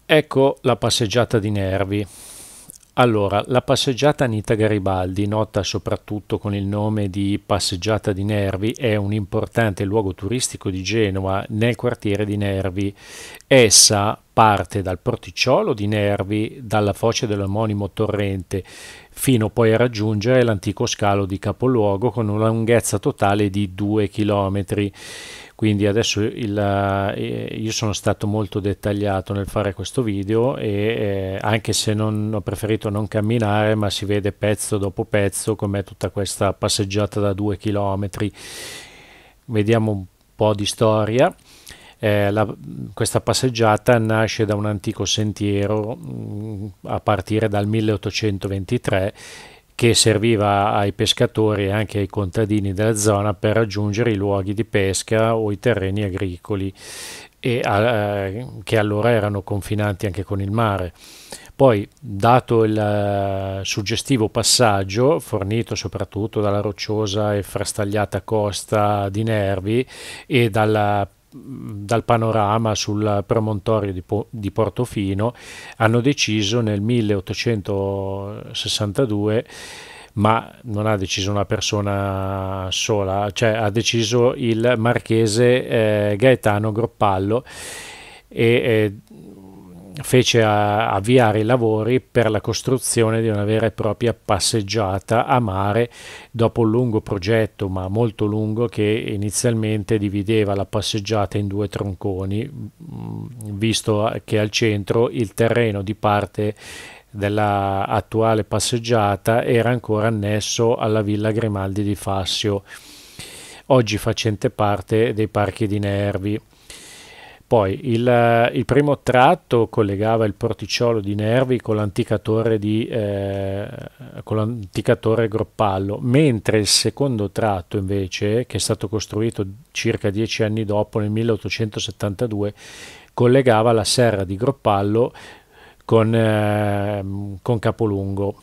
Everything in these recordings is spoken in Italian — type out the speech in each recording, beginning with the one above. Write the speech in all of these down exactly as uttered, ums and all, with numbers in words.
Ecco la passeggiata di Nervi. Allora, la passeggiata Anita Garibaldi, nota soprattutto con il nome di Passeggiata di Nervi, è un importante luogo turistico di Genova nel quartiere di Nervi. Essa parte dal porticciolo di Nervi, dalla foce dell'omonimo torrente, fino poi a raggiungere l'antico scalo di capoluogo con una lunghezza totale di due chilometri. Quindi adesso il, eh, io sono stato molto dettagliato nel fare questo video e eh, anche se non ho preferito non camminare, ma si vede pezzo dopo pezzo com'è tutta questa passeggiata da due chilometri. Vediamo un po' di storia. Eh, la- questa passeggiata nasce da un antico sentiero mh, a partire dal milleottocentoventitré che serviva ai pescatori e anche ai contadini della zona per raggiungere i luoghi di pesca o i terreni agricoli e, eh, che allora erano confinanti anche con il mare. Poi, dato il eh, suggestivo passaggio, fornito soprattutto dalla rocciosa e frastagliata costa di Nervi e dalla dal panorama sul promontorio di, Po- di Portofino, hanno deciso nel milleottocentosessantadue, ma non ha deciso una persona sola, cioè ha deciso il marchese eh, Gaetano Groppallo e eh, fece a- avviare i lavori per la costruzione di una vera e propria passeggiata a mare dopo un lungo progetto, ma molto lungo, che inizialmente divideva la passeggiata in due tronconi, mh, visto che al centro il terreno di parte della attuale passeggiata era ancora annesso alla Villa Grimaldi di Fassio, oggi facente parte dei Parchi di Nervi. Poi il, il primo tratto collegava il porticciolo di Nervi con l'antica torre, di, eh, con l'antica torre Groppallo, mentre il secondo tratto invece, che è stato costruito circa dieci anni dopo, nel milleottocentosettantadue, collegava la serra di Groppallo con, eh, con Capolungo.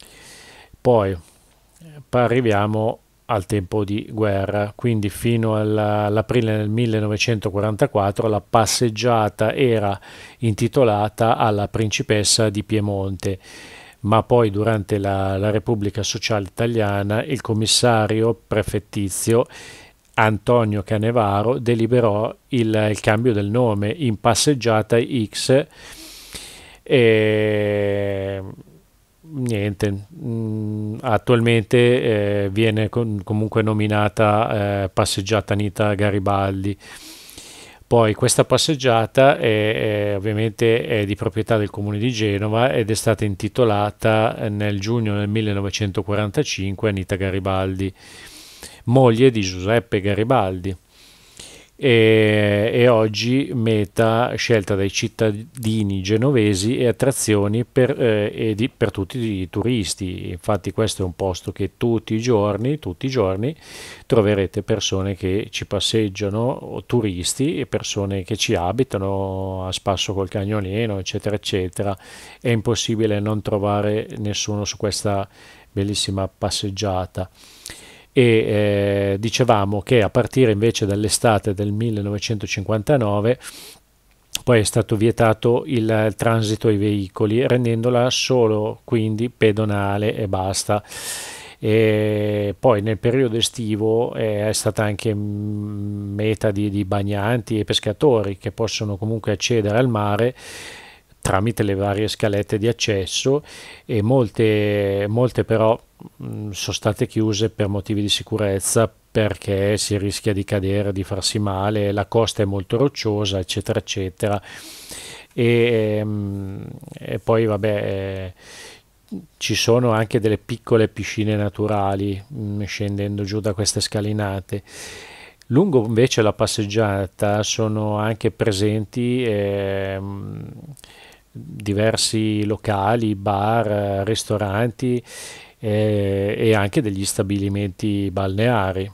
Poi arriviamo al tempo di guerra, quindi fino all'aprile del millenovecentoquarantaquattro la passeggiata era intitolata alla principessa di Piemonte, ma poi durante la, la Repubblica Sociale Italiana il commissario prefettizio Antonio Canevaro deliberò il, il cambio del nome in Passeggiata X e niente, mh, attualmente eh, viene con- comunque nominata eh, Passeggiata Anita Garibaldi. Poi questa passeggiata è, è- ovviamente è di proprietà del comune di Genova ed è stata intitolata eh, nel giugno del millenovecentoquarantacinque Anita Garibaldi, moglie di Giuseppe Garibaldi e, e oggi meta scelta dai cittadini genovesi e attrazioni per, eh, e di- per tutti i turisti. Infatti questo è un posto che tutti i giorni, tutti i giorni troverete persone che ci passeggiano, o turisti e persone che ci abitano a spasso col cagnolino, eccetera, eccetera. È impossibile non trovare nessuno su questa bellissima passeggiata e eh, dicevamo che a partire invece dall'estate del millenovecentocinquantanove poi è stato vietato il transito ai veicoli, rendendola solo quindi pedonale e basta. E poi nel periodo estivo eh, è stata anche meta di, di bagnanti e pescatori che possono comunque accedere al mare tramite le varie scalette di accesso e molte, molte però mh, sono state chiuse per motivi di sicurezza perché si rischia di cadere, di farsi male, la costa è molto rocciosa, eccetera, eccetera. E, ehm, e poi, vabbè, eh, ci sono anche delle piccole piscine naturali mh, scendendo giù da queste scalinate. Lungo invece la passeggiata sono anche presenti ehm, diversi locali, bar, ristoranti eh, e anche degli stabilimenti balneari.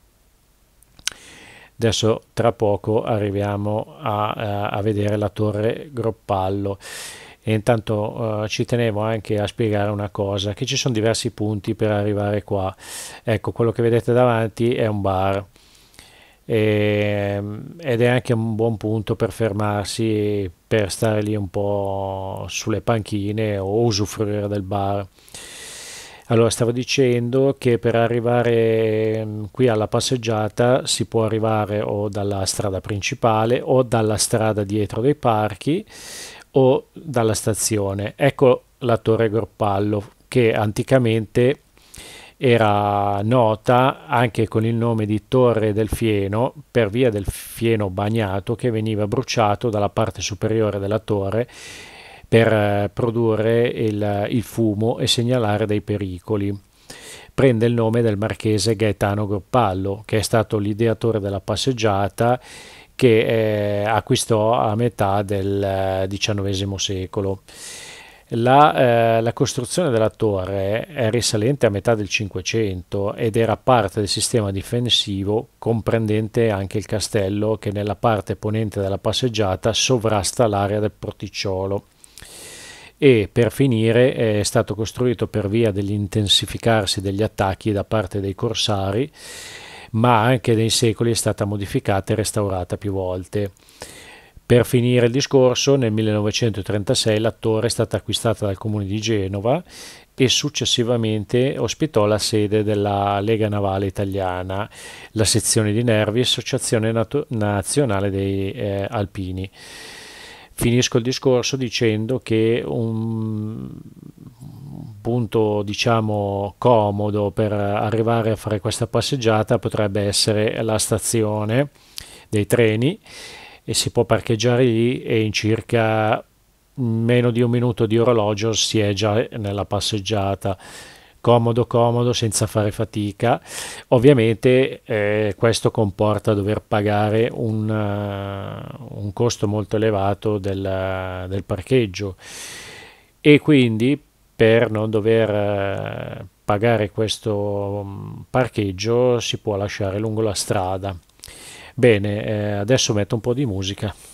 Adesso tra poco arriviamo a, a- a vedere la torre Groppallo. E intanto eh, ci tenevo anche a spiegare una cosa, che ci sono diversi punti per arrivare qua. Ecco, quello che vedete davanti è un bar. e- ed è anche un buon punto per fermarsi, per stare lì un po' sulle panchine o usufruire del bar. Allora, stavo dicendo che per arrivare mm, qui alla passeggiata si può arrivare o dalla strada principale o dalla strada dietro dei parchi o dalla stazione. Ecco la Torre Groppallo, che anticamente era nota anche con il nome di Torre del Fieno per via del fieno bagnato che veniva bruciato dalla parte superiore della torre per eh, produrre il, il fumo e segnalare dei pericoli. Prende il nome del marchese Gaetano Groppallo, che è stato l'ideatore della passeggiata, che eh, acquistò a metà del diciannovesimo secolo. La, eh, la costruzione della torre è risalente a metà del Cinquecento ed era parte del sistema difensivo comprendente anche il castello che nella parte ponente della passeggiata sovrasta l'area del porticciolo. E per finire è stato costruito per via dell'intensificarsi degli attacchi da parte dei corsari, ma anche nei secoli è stata modificata e restaurata più volte. Per finire il discorso, nel millenovecentotrentasei la torre è stata acquistata dal comune di Genova e successivamente ospitò la sede della Lega Navale Italiana, la sezione di Nervi, Associazione Natu- Nazionale dei eh, Alpini. Finisco il discorso dicendo che un punto, diciamo, comodo per arrivare a fare questa passeggiata potrebbe essere la stazione dei treni, e si può parcheggiare lì e in circa meno di un minuto di orologio si è già nella passeggiata. Comodo, comodo, senza fare fatica. Ovviamente eh, questo comporta dover pagare un, uh, un costo molto elevato del, del parcheggio, e quindi per non dover eh, pagare questo mm, parcheggio si può lasciare lungo la strada. Bene, eh, adesso metto un po' di musica.